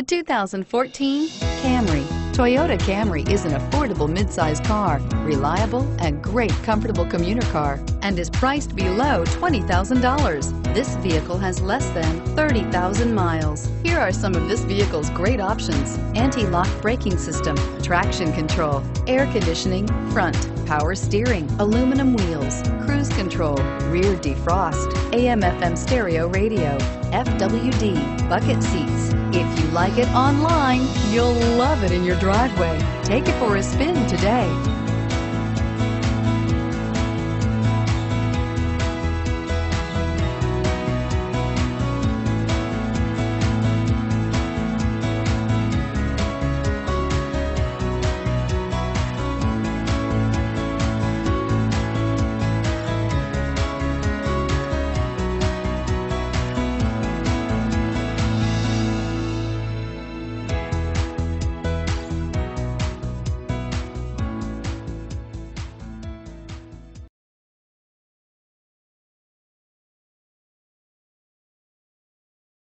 2014 Camry. Toyota Camry is an affordable midsize car, reliable and great comfortable commuter car, and is priced below $20,000. This vehicle has less than 30,000 miles. Here are some of this vehicle's great options: anti-lock braking system, traction control, air conditioning, front, power steering, aluminum wheels, cruise control, rear defrost, AM/FM stereo radio, FWD, bucket seats. If you like it online, you'll love it in your driveway. Take it for a spin today.